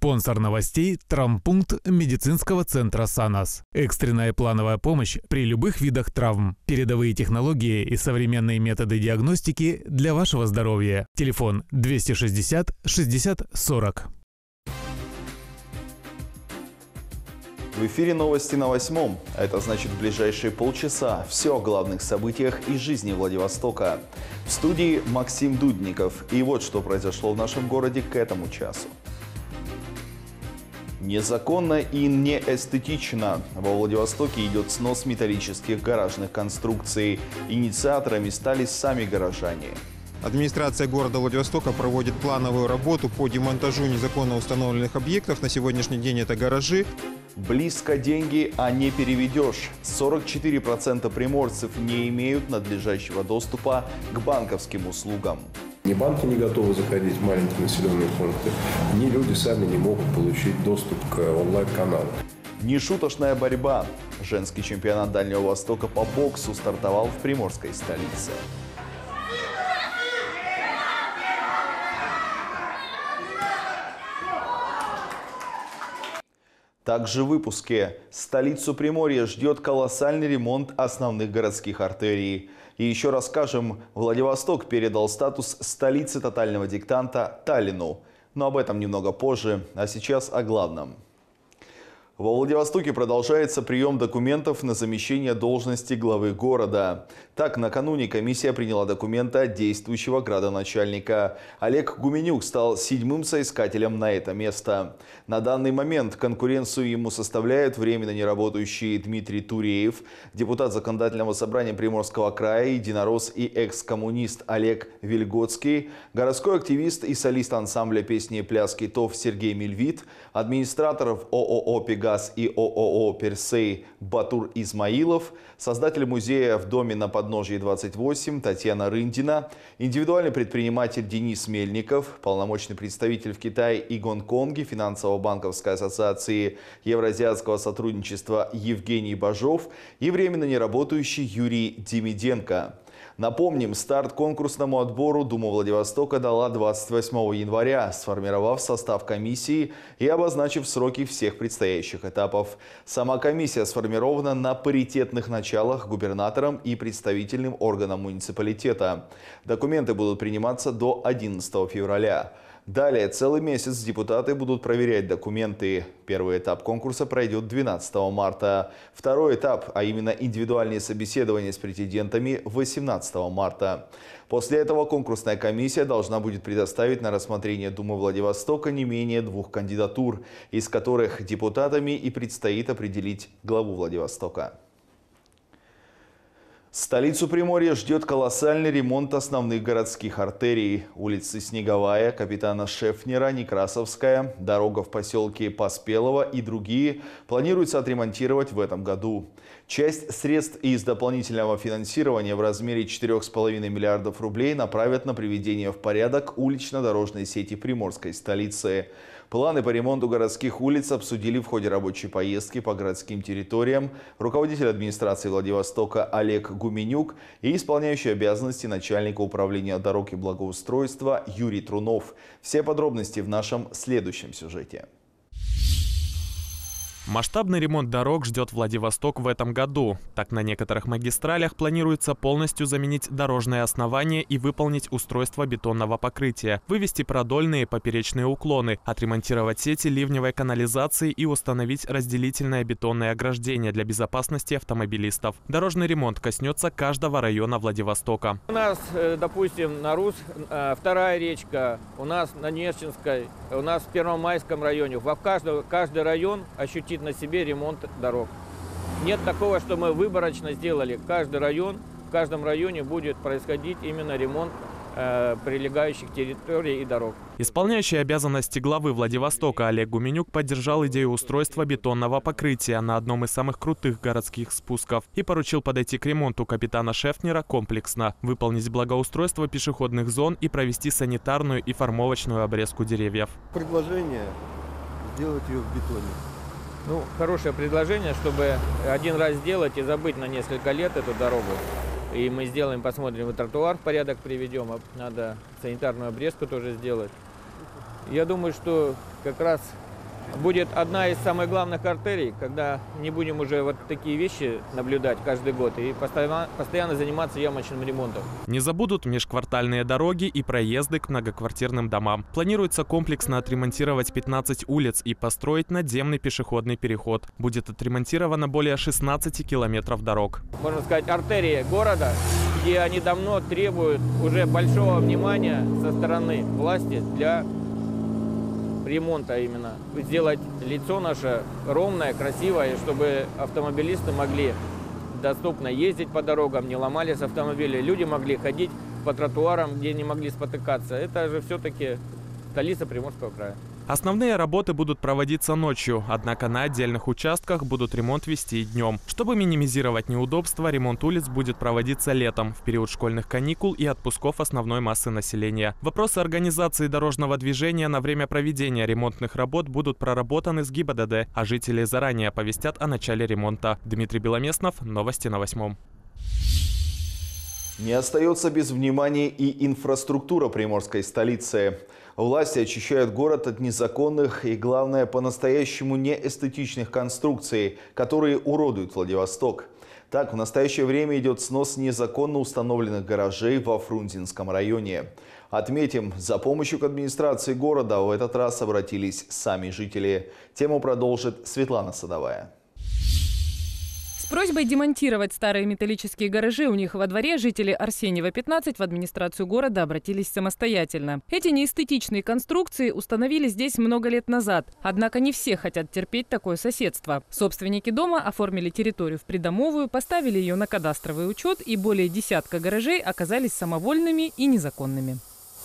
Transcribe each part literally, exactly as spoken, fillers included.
Спонсор новостей – травмпункт медицинского центра «Санас». Экстренная плановая помощь при любых видах травм. Передовые технологии и современные методы диагностики для вашего здоровья. Телефон двести шестьдесят шестьдесят сорок. В эфире новости на восьмом. Это значит, в ближайшие полчаса все о главных событиях из жизни Владивостока. В студии Максим Дудников. И вот что произошло в нашем городе к этому часу. Незаконно и неэстетично. Во Владивостоке идет снос металлических гаражных конструкций. Инициаторами стали сами горожане. Администрация города Владивостока проводит плановую работу по демонтажу незаконно установленных объектов. На сегодняшний день это гаражи. Близко деньги, а не переведешь. сорок четыре процента приморцев не имеют надлежащего доступа к банковским услугам. Ни банки не готовы заходить в маленькие населенные пункты, ни люди сами не могут получить доступ к онлайн-каналу. Нешуточная борьба. Женский чемпионат Дальнего Востока по боксу стартовал в приморской столице. Также в выпуске. Столицу Приморья ждет колоссальный ремонт основных городских артерий. И еще расскажем, Владивосток передал статус столицы тотального диктанта Таллину. Но об этом немного позже, а сейчас о главном. Во Владивостоке продолжается прием документов на замещение должности главы города. Так, накануне комиссия приняла документы от действующего градоначальника. Олег Гуменюк стал седьмым соискателем на это место. На данный момент конкуренцию ему составляют временно неработающий Дмитрий Туреев, депутат Законодательного собрания Приморского края, единорос и экс-коммунист Олег Вильготский, городской активист и солист ансамбля песни и пляски ТОВ Сергей Мельвит, администраторов ООО «Пегас» и ООО «Персей» Батур Измаилов, создатель музея в доме на подножье двадцать восемь Татьяна Рындина, индивидуальный предприниматель Денис Мельников, полномочный представитель в Китае и Гонконге Финансово-банковской ассоциации Евразиатского сотрудничества Евгений Бажов и временно неработающий Юрий Демиденко. Напомним, старт конкурсному отбору Дума Владивостока дала двадцать восьмого января, сформировав состав комиссии и обозначив сроки всех предстоящих этапов. Сама комиссия сформирована на паритетных началах губернатором и представительным органом муниципалитета. Документы будут приниматься до одиннадцатого февраля. Далее целый месяц депутаты будут проверять документы. Первый этап конкурса пройдет двенадцатого марта. Второй этап, а именно индивидуальные собеседования с претендентами, восемнадцатого марта. После этого конкурсная комиссия должна будет предоставить на рассмотрение Думы Владивостока не менее двух кандидатур, из которых депутатами и предстоит определить главу Владивостока. Столицу Приморья ждет колоссальный ремонт основных городских артерий. Улицы Снеговая, Капитана Шефнера, Некрасовская, дорога в поселке Поспелово и другие планируется отремонтировать в этом году. Часть средств из дополнительного финансирования в размере четырёх с половиной миллиардов рублей направят на приведение в порядок улично-дорожной сети приморской столицы. Планы по ремонту городских улиц обсудили в ходе рабочей поездки по городским территориям руководитель администрации Владивостока Олег Гуменюк и исполняющий обязанности начальника управления дорог и благоустройства Юрий Трунов. Все подробности в нашем следующем сюжете. Масштабный ремонт дорог ждет Владивосток в этом году. Так, на некоторых магистралях планируется полностью заменить дорожное основание и выполнить устройство бетонного покрытия, вывести продольные поперечные уклоны, отремонтировать сети ливневой канализации и установить разделительное бетонное ограждение для безопасности автомобилистов. Дорожный ремонт коснется каждого района Владивостока. У нас, допустим, на Рус вторая речка, у нас на Нерчинской, у нас в Первомайском районе. В каждый, каждый район ощутит на себе ремонт дорог. Нет такого, что мы выборочно сделали. Каждый район, в каждом районе будет происходить именно ремонт э, прилегающих территорий и дорог. Исполняющий обязанности главы Владивостока Олег Гуменюк поддержал идею устройства бетонного покрытия на одном из самых крутых городских спусков и поручил подойти к ремонту Капитана Шефнера комплексно, выполнить благоустройство пешеходных зон и провести санитарную и формовочную обрезку деревьев. Предложение сделать ее в бетоне. Ну, хорошее предложение, чтобы один раз сделать и забыть на несколько лет эту дорогу. И мы сделаем, посмотрим, и тротуар в порядок приведем, надо санитарную обрезку тоже сделать. Я думаю, что как раз будет одна из самых главных артерий, когда не будем уже вот такие вещи наблюдать каждый год и постоянно, постоянно заниматься ямочным ремонтом. Не забудут межквартальные дороги и проезды к многоквартирным домам. Планируется комплексно отремонтировать пятнадцать улиц и построить надземный пешеходный переход. Будет отремонтировано более шестнадцати километров дорог. Можно сказать, артерии города, где они давно требуют уже большого внимания со стороны власти для ремонта именно. Сделать лицо наше ровное, красивое, чтобы автомобилисты могли доступно ездить по дорогам, не ломались автомобили, люди могли ходить по тротуарам, где не могли спотыкаться. Это же все-таки столица Приморского края. Основные работы будут проводиться ночью, однако на отдельных участках будут ремонт вести и днем. Чтобы минимизировать неудобства, ремонт улиц будет проводиться летом, в период школьных каникул и отпусков основной массы населения. Вопросы организации дорожного движения на время проведения ремонтных работ будут проработаны с ГИБДД, а жители заранее оповестят о начале ремонта. Дмитрий Беломеснов, новости на восьмом. Не остается без внимания и инфраструктура приморской столицы. Власти очищают город от незаконных и, главное, по-настоящему неэстетичных конструкций, которые уродуют Владивосток. Так, в настоящее время идет снос незаконно установленных гаражей во Фрунзенском районе. Отметим, за помощью к администрации города в этот раз обратились сами жители. Тему продолжит Светлана Садовая. С просьбой демонтировать старые металлические гаражи у них во дворе жители Арсеньева, пятнадцать, в администрацию города обратились самостоятельно. Эти неэстетичные конструкции установили здесь много лет назад. Однако не все хотят терпеть такое соседство. Собственники дома оформили территорию в придомовую, поставили ее на кадастровый учет, и более десятка гаражей оказались самовольными и незаконными.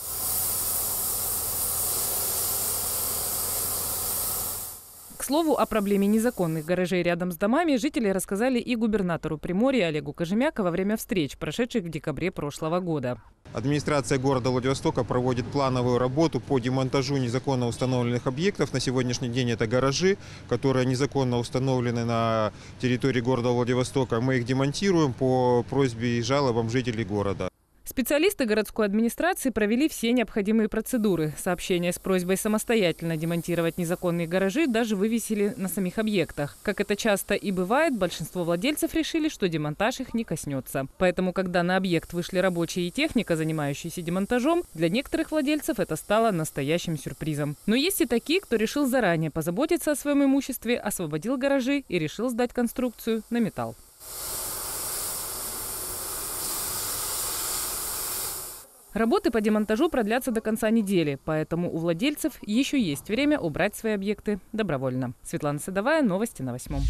К слову, о проблеме незаконных гаражей рядом с домами жители рассказали и губернатору Приморья Олегу Кожемяка во время встреч, прошедших в декабре прошлого года. Администрация города Владивостока проводит плановую работу по демонтажу незаконно установленных объектов. На сегодняшний день это гаражи, которые незаконно установлены на территории города Владивостока. Мы их демонтируем по просьбе и жалобам жителей города. Специалисты городской администрации провели все необходимые процедуры. Сообщения с просьбой самостоятельно демонтировать незаконные гаражи даже вывесили на самих объектах. Как это часто и бывает, большинство владельцев решили, что демонтаж их не коснется. Поэтому, когда на объект вышли рабочие и техника, занимающиеся демонтажом, для некоторых владельцев это стало настоящим сюрпризом. Но есть и такие, кто решил заранее позаботиться о своем имуществе, освободил гаражи и решил сдать конструкцию на металл. Работы по демонтажу продлятся до конца недели, поэтому у владельцев еще есть время убрать свои объекты добровольно. Светлана Садовая, новости на восьмом.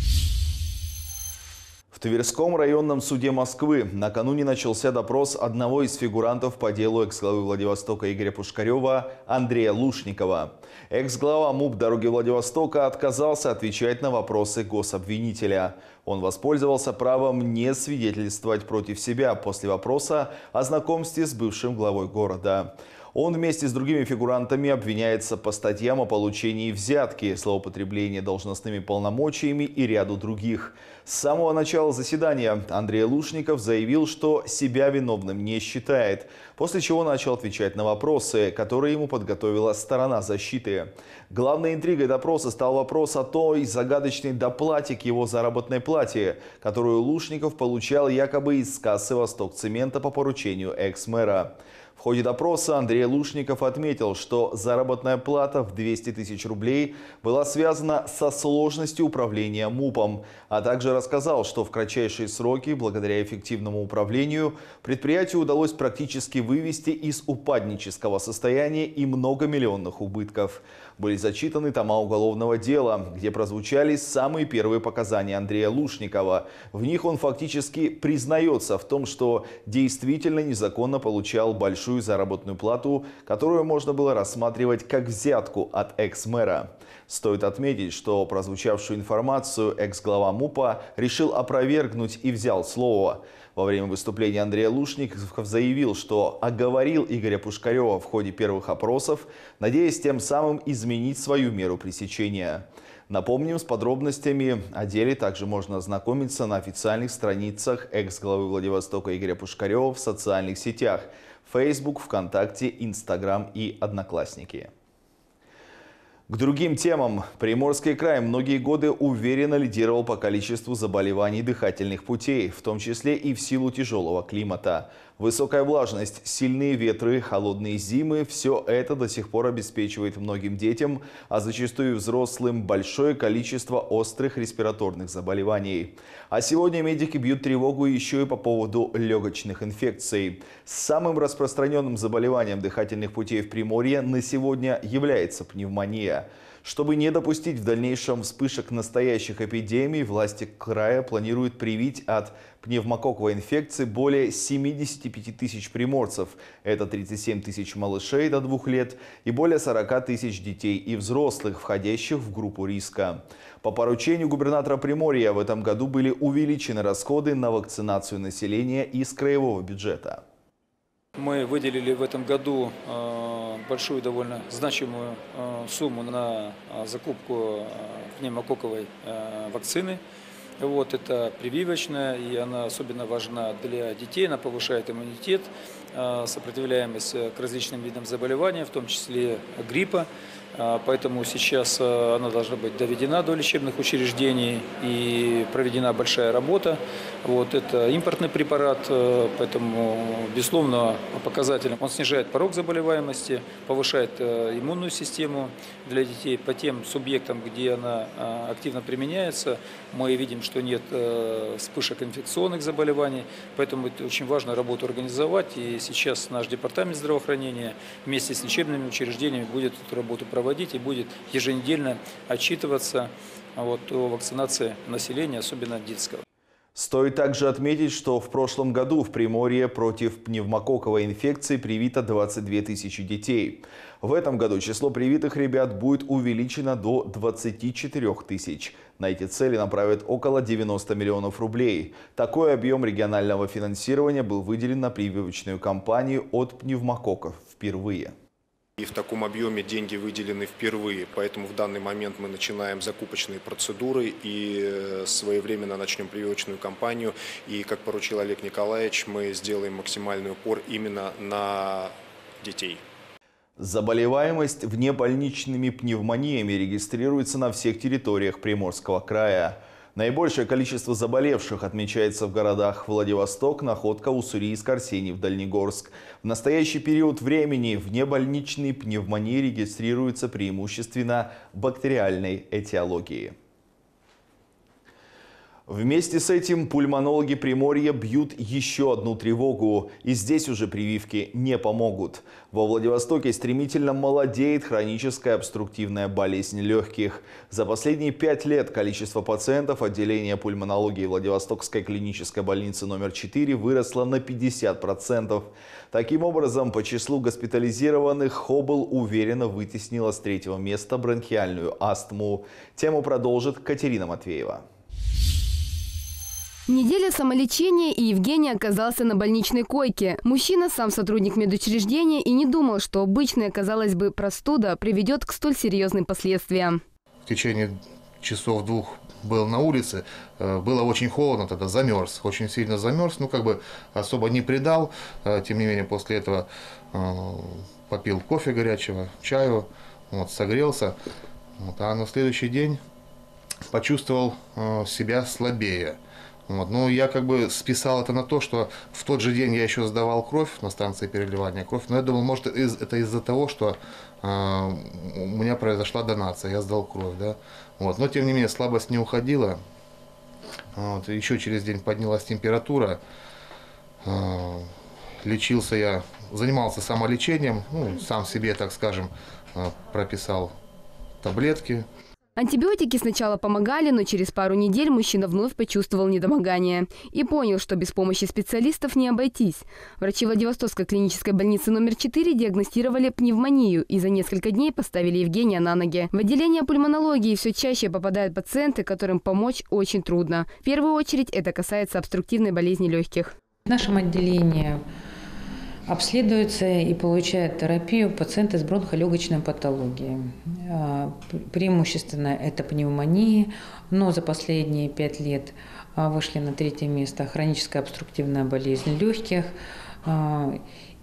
В Тверском районном суде Москвы накануне начался допрос одного из фигурантов по делу экс-главы Владивостока Игоря Пушкарева Андрея Лушникова. Экс-глава МУП «Дороги Владивостока» отказался отвечать на вопросы гособвинителя. Он воспользовался правом не свидетельствовать против себя после вопроса о знакомстве с бывшим главой города. Он вместе с другими фигурантами обвиняется по статьям о получении взятки, злоупотреблении должностными полномочиями и ряду других. С самого начала заседания Андрей Лушников заявил, что себя виновным не считает, после чего начал отвечать на вопросы, которые ему подготовила сторона защиты. Главной интригой допроса стал вопрос о той загадочной доплате к его заработной плате, которую Лушников получал якобы из кассы «Востокцемента» по поручению экс-мэра. В ходе допроса Андрей Лушников отметил, что заработная плата в двести тысяч рублей была связана со сложностью управления МУПом, а также рассказал, что в кратчайшие сроки, благодаря эффективному управлению, предприятию удалось практически вывести из упаднического состояния и многомиллионных убытков. Были зачитаны тома уголовного дела, где прозвучали самые первые показания Андрея Лушникова. В них он фактически признается в том, что действительно незаконно получал большую заработную плату, которую можно было рассматривать как взятку от экс-мэра. Стоит отметить, что прозвучавшую информацию экс-глава МУПа решил опровергнуть и взял слово. Во время выступления Андрея Лушников заявил, что оговорил Игоря Пушкарева в ходе первых опросов, надеясь тем самым изменить свою меру пресечения. Напомним, с подробностями о деле также можно ознакомиться на официальных страницах экс-главы Владивостока Игоря Пушкарева в социальных сетях Facebook, ВКонтакте, Инстаграм и Одноклассники. К другим темам. Приморский край многие годы уверенно лидировал по количеству заболеваний дыхательных путей, в том числе и в силу тяжелого климата. Высокая влажность, сильные ветры, холодные зимы – все это до сих пор обеспечивает многим детям, а зачастую взрослым, большое количество острых респираторных заболеваний. А сегодня медики бьют тревогу еще и по поводу легочных инфекций. Самым распространенным заболеванием дыхательных путей в Приморье на сегодня является пневмония. Чтобы не допустить в дальнейшем вспышек настоящих эпидемий, власти края планируют привить от пневмококковой инфекции более семидесяти пяти тысяч приморцев. Это тридцать семь тысяч малышей до двух лет и более сорока тысяч детей и взрослых, входящих в группу риска. По поручению губернатора Приморья в этом году были увеличены расходы на вакцинацию населения из краевого бюджета. Мы выделили в этом году большую, довольно значимую сумму на закупку пневмококковой вакцины. Вот, это прививочная, и она особенно важна для детей, она повышает иммунитет, сопротивляемость к различным видам заболеваний, в том числе гриппа. Поэтому сейчас она должна быть доведена до лечебных учреждений и проведена большая работа. Вот, это импортный препарат, поэтому, безусловно, показателем он снижает порог заболеваемости, повышает иммунную систему для детей. По тем субъектам, где она активно применяется, мы видим, что нет вспышек инфекционных заболеваний, поэтому это очень важно работу организовать. И сейчас наш департамент здравоохранения вместе с лечебными учреждениями будет эту работу проводить и будет еженедельно отчитываться вот, о вакцинации населения, особенно детского. Стоит также отметить, что в прошлом году в Приморье против пневмококковой инфекции привито двадцать две тысячи детей. В этом году число привитых ребят будет увеличено до двадцати четырёх тысяч. На эти цели направят около девяноста миллионов рублей. Такой объем регионального финансирования был выделен на прививочную кампанию от пневмококков впервые. И в таком объеме деньги выделены впервые, поэтому в данный момент мы начинаем закупочные процедуры и своевременно начнем прививочную кампанию. И, как поручил Олег Николаевич, мы сделаем максимальный упор именно на детей. Заболеваемость внебольничными пневмониями регистрируется на всех территориях Приморского края. Наибольшее количество заболевших отмечается в городах Владивосток, Находка, Уссурийск, Арсеньев, Дальнегорск. В настоящий период времени внебольничные пневмонии регистрируются преимущественно бактериальной этиологии. Вместе с этим пульмонологи Приморья бьют еще одну тревогу. И здесь уже прививки не помогут. Во Владивостоке стремительно молодеет хроническая обструктивная болезнь легких. За последние пять лет количество пациентов отделения пульмонологии Владивостокской клинической больницы номер четыре выросло на пятьдесят процентов. Таким образом, по числу госпитализированных Хобл уверенно вытеснила с третьего места бронхиальную астму. Тему продолжит Катерина Матвеева. Неделя самолечения, и Евгений оказался на больничной койке. Мужчина сам сотрудник медучреждения и не думал, что обычная, казалось бы, простуда приведет к столь серьезным последствиям. В течение часов двух был на улице, было очень холодно, тогда замерз, очень сильно замерз, ну как бы особо не придал. Тем не менее, после этого попил кофе горячего, чаю, вот, согрелся. Вот, а на следующий день почувствовал себя слабее. Вот. Ну, я как бы списал это на то, что в тот же день я еще сдавал кровь на станции переливания крови. Но я думал, может, из, это из-за того, что э, у меня произошла донация, я сдал кровь. Да? Вот. Но, тем не менее, слабость не уходила. Вот. Еще через день поднялась температура. Э, лечился я, занимался самолечением, ну, сам себе, так скажем, э, прописал таблетки. Антибиотики сначала помогали, но через пару недель мужчина вновь почувствовал недомогание и понял, что без помощи специалистов не обойтись. Врачи Владивостокской клинической больницы номер четыре диагностировали пневмонию и за несколько дней поставили Евгения на ноги. В отделение пульмонологии все чаще попадают пациенты, которым помочь очень трудно. В первую очередь это касается обструктивной болезни легких. В нашем отделении обследуются и получают терапию пациенты с бронхолегочной патологией. Преимущественно это пневмонии, но за последние пять лет вышли на третье место хроническая обструктивная болезнь легких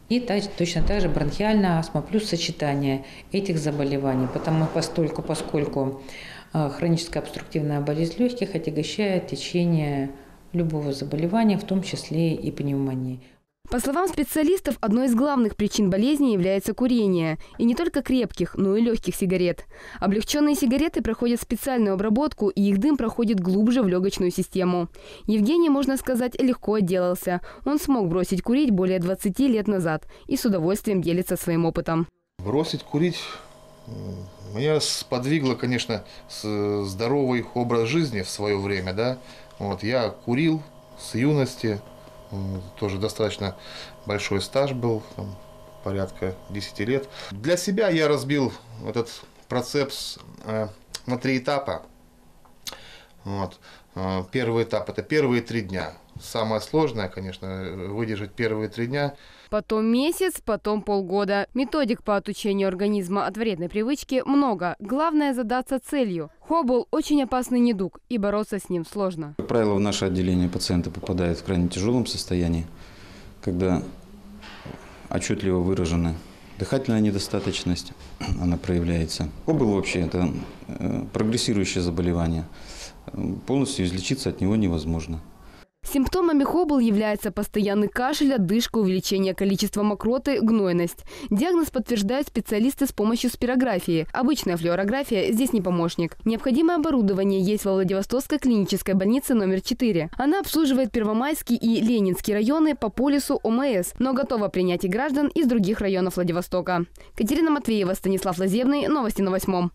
И точно так же бронхиальная астма плюс сочетание этих заболеваний, потому постольку, поскольку хроническая обструктивная болезнь легких отягощает течение любого заболевания, в том числе и пневмонии. По словам специалистов, одной из главных причин болезни является курение. И не только крепких, но и легких сигарет. Облегченные сигареты проходят специальную обработку, и их дым проходит глубже в легочную систему. Евгений, можно сказать, легко отделался. Он смог бросить курить более двадцати лет назад и с удовольствием делится своим опытом. Бросить курить меня сподвигло, конечно, здоровый образ жизни в свое время. Да? Вот, я курил с юности. Тоже достаточно большой стаж был, там, порядка десяти лет. Для себя я разбил этот процесс э, на три этапа. Вот. Э, первый этап – это первые три дня. Самое сложное, конечно, выдержать первые три дня. Потом месяц, потом полгода. Методик по отучению организма от вредной привычки много. Главное – задаться целью. Хоббл – очень опасный недуг, и бороться с ним сложно. Как правило, в наше отделение пациенты попадают в крайне тяжелом состоянии, когда отчетливо выражена дыхательная недостаточность, она проявляется. Хоббл вообще – это прогрессирующее заболевание. Полностью излечиться от него невозможно. Симптомами Хоббл является постоянный кашель, одышка, увеличение количества мокроты, гнойность. Диагноз подтверждают специалисты с помощью спирографии. Обычная флюорография здесь не помощник. Необходимое оборудование есть во Владивостокской клинической больнице номер четыре. Она обслуживает Первомайский и Ленинский районы по полису О М С, но готова принять и граждан из других районов Владивостока. Катерина Матвеева, Станислав Лазебный. Новости на восьмом.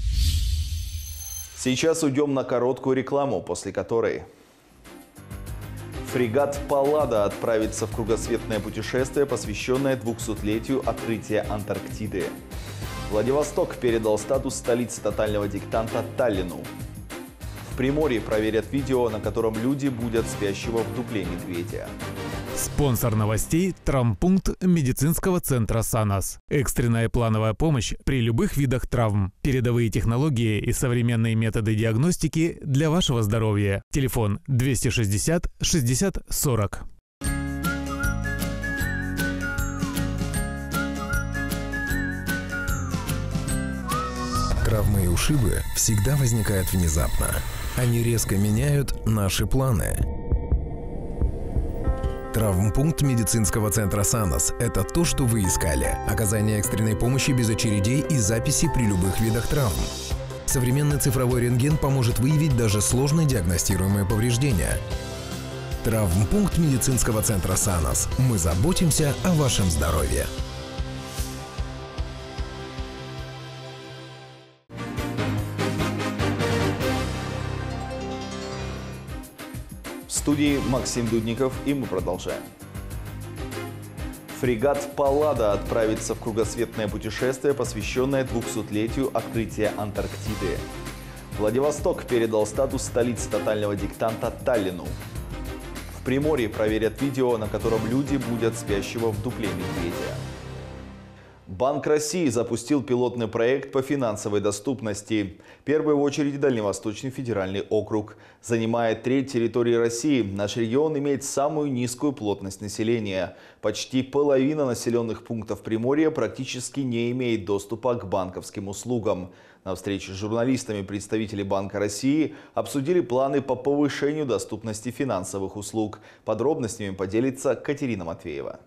Сейчас уйдем на короткую рекламу, после которой... Фрегат «Паллада» отправится в кругосветное путешествие, посвященное двухсотлетию открытия Антарктиды. Владивосток передал статус столицы тотального диктанта Таллину. В Приморье проверят видео, на котором люди будят спящего в дупле медведя. Спонсор новостей – травмпункт медицинского центра «Санас». Экстренная плановая помощь при любых видах травм. Передовые технологии и современные методы диагностики для вашего здоровья. Телефон двести шестьдесят шестьдесят сорок. Травмы и ушибы всегда возникают внезапно. Они резко меняют наши планы. Травмпункт медицинского центра «Санас» – это то, что вы искали. Оказание экстренной помощи без очередей и записи при любых видах травм. Современный цифровой рентген поможет выявить даже сложно диагностируемые повреждения. Травмпункт медицинского центра «Санас». Мы заботимся о вашем здоровье. В студии Максим Дудников, и мы продолжаем. Фрегат «Паллада» отправится в кругосветное путешествие, посвященное двухсотлетию открытия Антарктиды. Владивосток передал статус столицы тотального диктанта Таллину. В Приморье проверят видео, на котором люди будут спящего в дупле медведя. Банк России запустил пилотный проект по финансовой доступности. В первую очередь Дальневосточный федеральный округ. Занимая треть территории России, наш регион имеет самую низкую плотность населения. Почти половина населенных пунктов Приморья практически не имеет доступа к банковским услугам. На встрече с журналистами представители Банка России обсудили планы по повышению доступности финансовых услуг. Подробностями поделится Катерина Матвеева.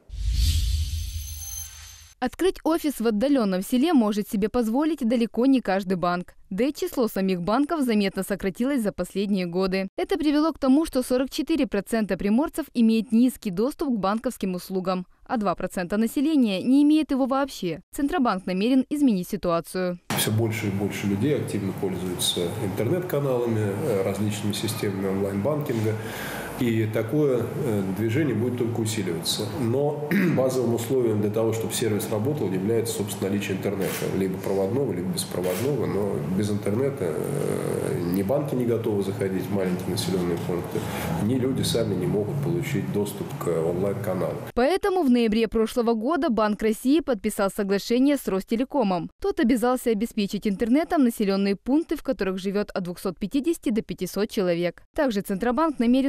Открыть офис в отдаленном селе может себе позволить далеко не каждый банк. Да и число самих банков заметно сократилось за последние годы. Это привело к тому, что сорок четыре процента приморцев имеют низкий доступ к банковским услугам, а два процента населения не имеет его вообще. Центробанк намерен изменить ситуацию. Все больше и больше людей активно пользуются интернет-каналами, различными системами онлайн-банкинга. И такое движение будет только усиливаться. Но базовым условием для того, чтобы сервис работал, является, собственно, наличие интернета. Либо проводного, либо беспроводного. Но без интернета ни банки не готовы заходить в маленькие населенные пункты, ни люди сами не могут получить доступ к онлайн-каналу. Поэтому в ноябре прошлого года Банк России подписал соглашение с Ростелекомом. Тот обязался обеспечить интернетом населенные пункты, в которых живет от двухсот пятидесяти до пятисот человек. Также Центробанк намерен увеличить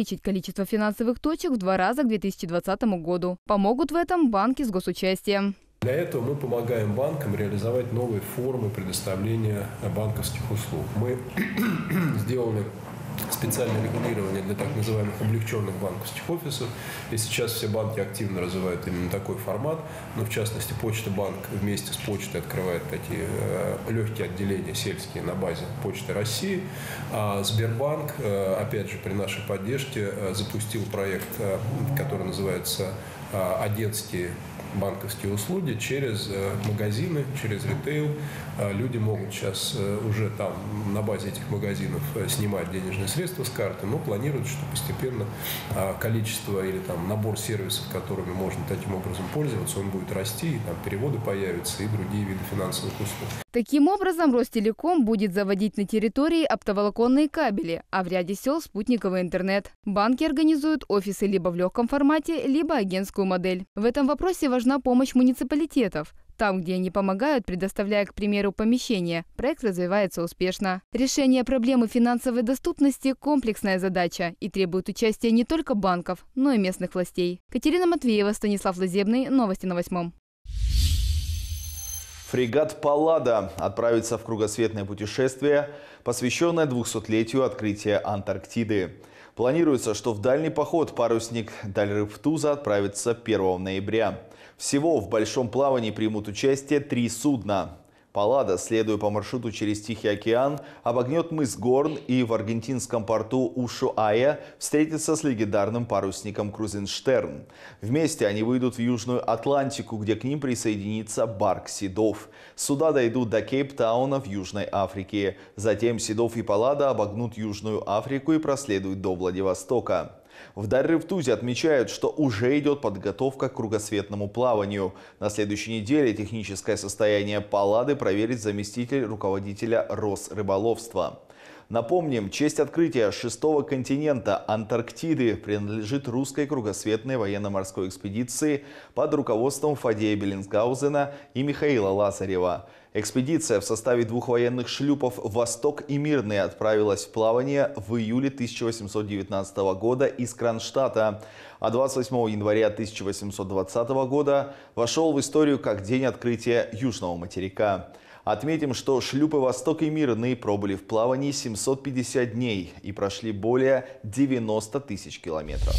увеличить количество финансовых точек в два раза к две тысячи двадцатому году. Помогут в этом банки с госучастием. Для этого мы помогаем банкам реализовать новые формы предоставления банковских услуг. Мы сделали специальное регулирование для так называемых облегченных банковских офисов. И сейчас все банки активно развивают именно такой формат. Но в частности, Почта Банк вместе с Почтой открывает такие э, легкие отделения сельские на базе Почты России. А Сбербанк, э, опять же, при нашей поддержке э, запустил проект, э, который называется э, «Одесские банковские услуги» через магазины, через ритейл. Люди могут сейчас уже там на базе этих магазинов снимать денежные средства с карты, но планируют, что постепенно количество или там набор сервисов, которыми можно таким образом пользоваться, он будет расти, и там переводы появятся и другие виды финансовых услуг. Таким образом, Ростелеком будет заводить на территории оптоволоконные кабели, а в ряде сел спутниковый интернет. Банки организуют офисы либо в легком формате, либо агентскую модель. В этом вопросе важна помощь муниципалитетов. Там, где они помогают, предоставляя, к примеру, помещение, проект развивается успешно. Решение проблемы финансовой доступности – комплексная задача и требует участия не только банков, но и местных властей. Катерина Матвеева, Станислав Лазебный. Новости на восьмом. Фрегат «Паллада» отправится в кругосветное путешествие, посвященное двухсотлетию открытия Антарктиды. Планируется, что в дальний поход парусник «Дальрыбтуза» отправится первого ноября. Всего в большом плавании примут участие три судна. «Паллада», следуя по маршруту через Тихий океан, обогнет мыс Горн и в аргентинском порту Ушуая встретится с легендарным парусником «Крузенштерн». Вместе они выйдут в Южную Атлантику, где к ним присоединится барк «Седов». Суда дойдут до Кейптауна в Южной Африке. Затем «Седов» и «Паллада» обогнут Южную Африку и проследуют до Владивостока. В Дальрыбтузе отмечают, что уже идет подготовка к кругосветному плаванию. На следующей неделе техническое состояние «Паллады» проверит заместитель руководителя Росрыболовства. Напомним, честь открытия шестого континента Антарктиды принадлежит русской кругосветной военно-морской экспедиции под руководством Фадея Беллинсгаузена и Михаила Лазарева. Экспедиция в составе двух военных шлюпов «Восток» и «Мирный» отправилась в плавание в июле тысяча восемьсот девятнадцатого года из Кронштадта, а двадцать восьмого января тысяча восемьсот двадцатого года вошел в историю как день открытия Южного материка. Отметим, что шлюпы «Восток» и «Мирный» пробыли в плавании семьсот пятьдесят дней и прошли более девяноста тысяч километров.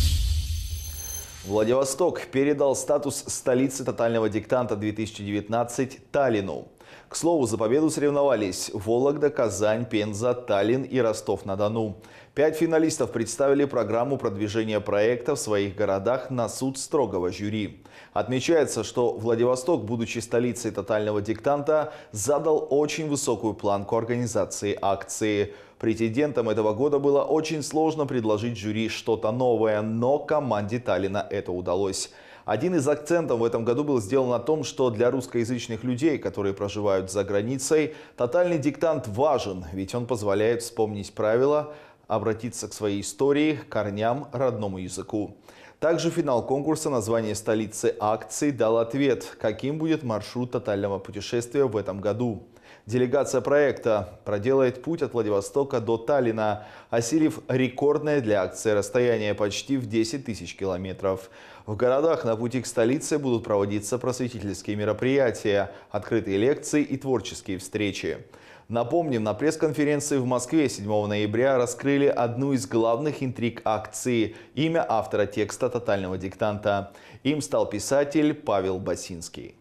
Владивосток передал статус столицы тотального диктанта две тысячи девятнадцать Таллину. К слову, за победу соревновались Вологда, Казань, Пенза, Таллин и Ростов-на-Дону. Пять финалистов представили программу продвижения проекта в своих городах на суд строгого жюри. Отмечается, что Владивосток, будучи столицей тотального диктанта, задал очень высокую планку организации акции. Претендентам этого года было очень сложно предложить жюри что-то новое, но команде Таллина это удалось. Один из акцентов в этом году был сделан на том, что для русскоязычных людей, которые проживают за границей, тотальный диктант важен, ведь он позволяет вспомнить правила, обратиться к своей истории, корням, родному языку. Также финал конкурса «Название столицы акции» дал ответ, каким будет маршрут тотального путешествия в этом году. Делегация проекта проделает путь от Владивостока до Таллина, осилив рекордное для акции расстояние почти в десять тысяч километров. В городах на пути к столице будут проводиться просветительские мероприятия, открытые лекции и творческие встречи. Напомним, на пресс-конференции в Москве седьмого ноября раскрыли одну из главных интриг акции – имя автора текста тотального диктанта. Им стал писатель Павел Басинский.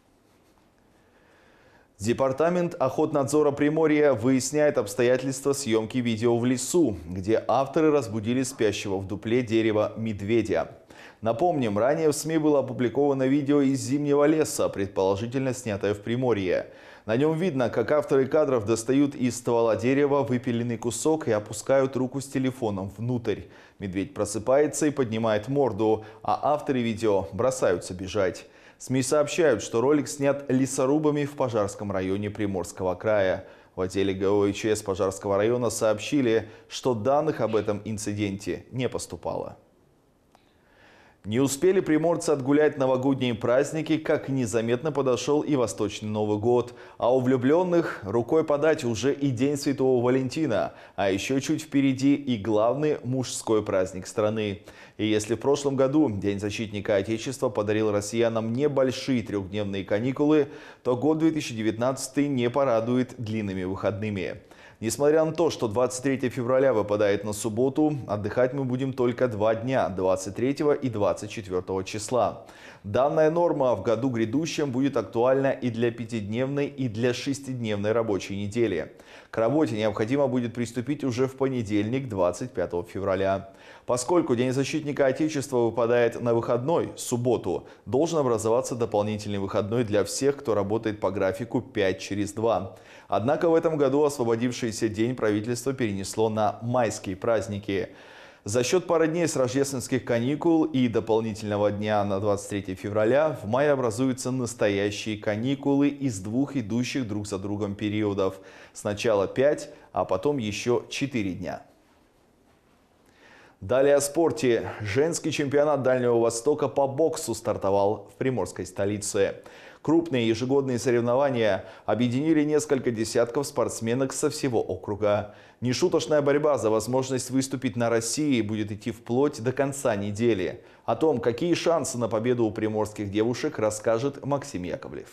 Департамент охотнадзора Приморья выясняет обстоятельства съемки видео в лесу, где авторы разбудили спящего в дупле дерева медведя. Напомним, ранее в СМИ было опубликовано видео из зимнего леса, предположительно снятое в Приморье. На нем видно, как авторы кадров достают из ствола дерева выпиленный кусок и опускают руку с телефоном внутрь. Медведь просыпается и поднимает морду, а авторы видео бросаются бежать. СМИ сообщают, что ролик снят лесорубами в Пожарском районе Приморского края. В отделе ГОИЧС Пожарского района сообщили, что данных об этом инциденте не поступало. Не успели приморцы отгулять новогодние праздники, как незаметно подошел и восточный Новый год. А у влюбленных рукой подать уже и День Святого Валентина. А еще чуть впереди и главный мужской праздник страны. И если в прошлом году День защитника Отечества подарил россиянам небольшие трехдневные каникулы, то год две тысячи девятнадцатый не порадует длинными выходными. Несмотря на то, что двадцать третьего февраля выпадает на субботу, отдыхать мы будем только два дня – двадцать третьего и двадцать четвёртого числа. Данная норма в году грядущем будет актуальна и для пятидневной, и для шестидневной рабочей недели. К работе необходимо будет приступить уже в понедельник, двадцать пятого февраля. Поскольку День защитника Отечества выпадает на выходной, субботу, должен образоваться дополнительный выходной для всех, кто работает по графику пять через два. Однако в этом году освободившийся день правительство перенесло на майские праздники. За счет пары дней с рождественских каникул и дополнительного дня на двадцать третьего февраля в мае образуются настоящие каникулы из двух идущих друг за другом периодов. Сначала пять, а потом еще четыре дня. Далее о спорте. Женский чемпионат Дальнего Востока по боксу стартовал в приморской столице. Крупные ежегодные соревнования объединили несколько десятков спортсменок со всего округа. Нешуточная борьба за возможность выступить на России будет идти вплоть до конца недели. О том, какие шансы на победу у приморских девушек, расскажет Максим Яковлев.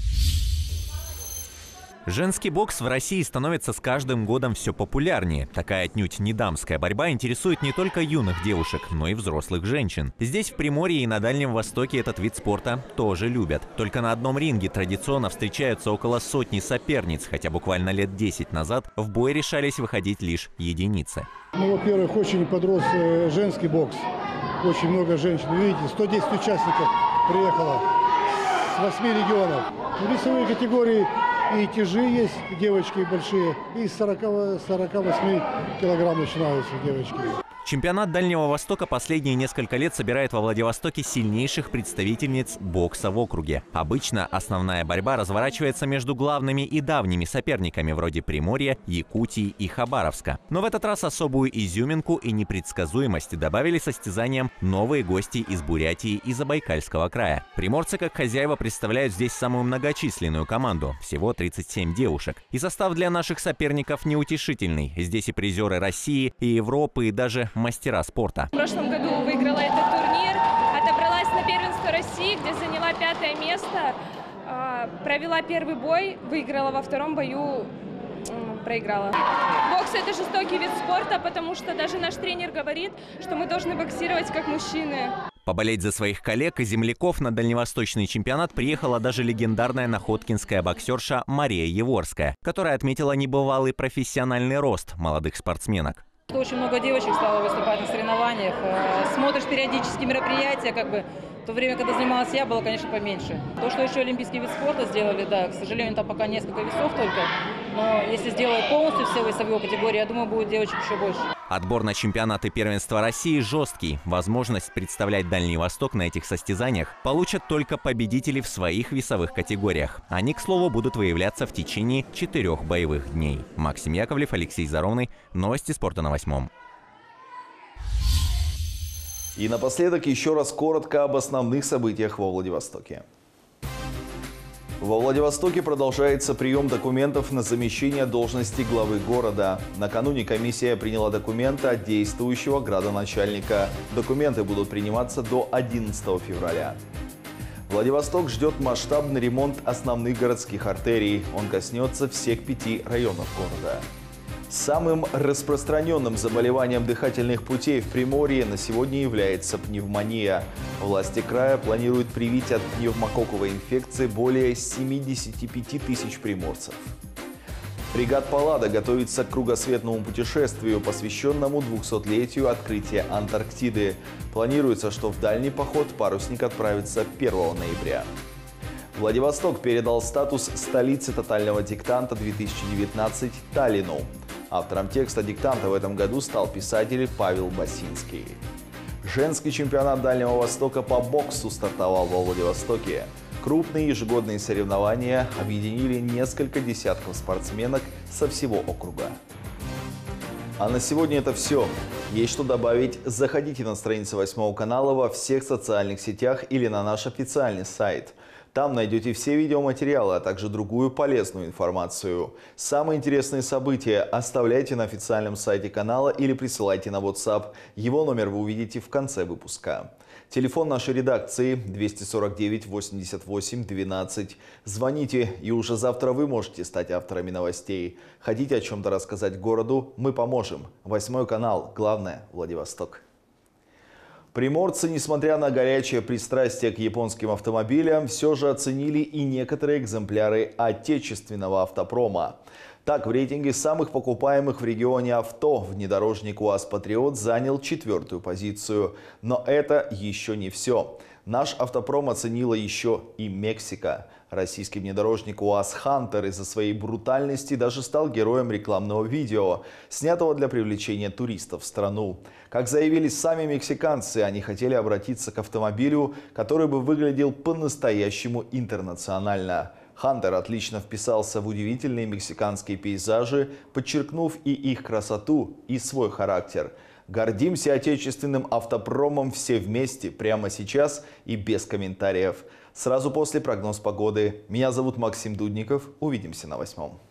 Женский бокс в России становится с каждым годом все популярнее. Такая отнюдь не дамская борьба интересует не только юных девушек, но и взрослых женщин. Здесь, в Приморье и на Дальнем Востоке, этот вид спорта тоже любят. Только на одном ринге традиционно встречаются около сотни соперниц, хотя буквально лет десять назад в бой решались выходить лишь единицы. Ну, во-первых, очень подрос женский бокс. Очень много женщин. Вы видите, сто десять участников приехало с восьми регионов. В весовой категории и тяжи есть, девочки большие, и с сорока восьми килограмм начинаются девочки. Чемпионат Дальнего Востока последние несколько лет собирает во Владивостоке сильнейших представительниц бокса в округе. Обычно основная борьба разворачивается между главными и давними соперниками вроде Приморья, Якутии и Хабаровска. Но в этот раз особую изюминку и непредсказуемость добавили состязаниям новые гости из Бурятии и Забайкальского края. Приморцы как хозяева представляют здесь самую многочисленную команду – всего тридцать семь девушек. И состав для наших соперников неутешительный. Здесь и призеры России, и Европы, и даже мастера спорта. В прошлом году выиграла этот турнир, отобралась на первенство России, где заняла пятое место, провела первый бой, выиграла во втором бою, проиграла. Бокс – это жестокий вид спорта, потому что даже наш тренер говорит, что мы должны боксировать как мужчины. Поболеть за своих коллег и земляков на дальневосточный чемпионат приехала даже легендарная находкинская боксерша Мария Еворская, которая отметила небывалый профессиональный рост молодых спортсменок. Очень много девочек стало выступать на соревнованиях. Смотришь периодически мероприятия, как бы в то время, когда занималась я, было, конечно, поменьше. То, что еще олимпийский вид спорта сделали, да, к сожалению, там пока несколько весов только. Но если сделают полностью все весовые категории, я думаю, будет девочек еще больше. Отбор на чемпионаты первенства России жесткий. Возможность представлять Дальний Восток на этих состязаниях получат только победители в своих весовых категориях. Они, к слову, будут выявляться в течение четырех боевых дней. Максим Яковлев, Алексей Заровный. Новости спорта на восьмом. И напоследок еще раз коротко об основных событиях во Владивостоке. Во Владивостоке продолжается прием документов на замещение должности главы города. Накануне комиссия приняла документы от действующего градоначальника. Документы будут приниматься до одиннадцатого февраля. Владивосток ждет масштабный ремонт основных городских артерий. Он коснется всех пяти районов города. Самым распространенным заболеванием дыхательных путей в Приморье на сегодня является пневмония. Власти края планируют привить от пневмококковой инфекции более семидесяти пяти тысяч приморцев. Фрегат «Паллада» готовится к кругосветному путешествию, посвященному двухсотлетию открытия Антарктиды. Планируется, что в дальний поход парусник отправится первого ноября. Владивосток передал статус столицы тотального диктанта две тысячи девятнадцать Таллину. Автором текста диктанта в этом году стал писатель Павел Басинский. Женский чемпионат Дальнего Востока по боксу стартовал во Владивостоке. Крупные ежегодные соревнования объединили несколько десятков спортсменок со всего округа. А на сегодня это все. Есть что добавить? Заходите на страницы восьмого канала во всех социальных сетях или на наш официальный сайт. Там найдете все видеоматериалы, а также другую полезную информацию. Самые интересные события оставляйте на официальном сайте канала или присылайте на WhatsApp. Его номер вы увидите в конце выпуска. Телефон нашей редакции двести сорок девять восемьдесят восемь двенадцать. Звоните, и уже завтра вы можете стать авторами новостей. Хотите о чем-то рассказать городу? Мы поможем. Восьмой канал. Главное – Владивосток. Приморцы, несмотря на горячее пристрастие к японским автомобилям, все же оценили и некоторые экземпляры отечественного автопрома. Так, в рейтинге самых покупаемых в регионе авто внедорожник УАЗ «Патриот» занял четвертую позицию. Но это еще не все. Наш автопром оценила еще и Мексика. Российский внедорожник УАЗ «Хантер» из-за своей брутальности даже стал героем рекламного видео, снятого для привлечения туристов в страну. Как заявили сами мексиканцы, они хотели обратиться к автомобилю, который бы выглядел по-настоящему интернационально. «Хантер» отлично вписался в удивительные мексиканские пейзажи, подчеркнув и их красоту, и свой характер. Гордимся отечественным автопромом все вместе, прямо сейчас и без комментариев. Сразу после прогноз погоды. Меня зовут Максим Дудников. Увидимся на восьмом.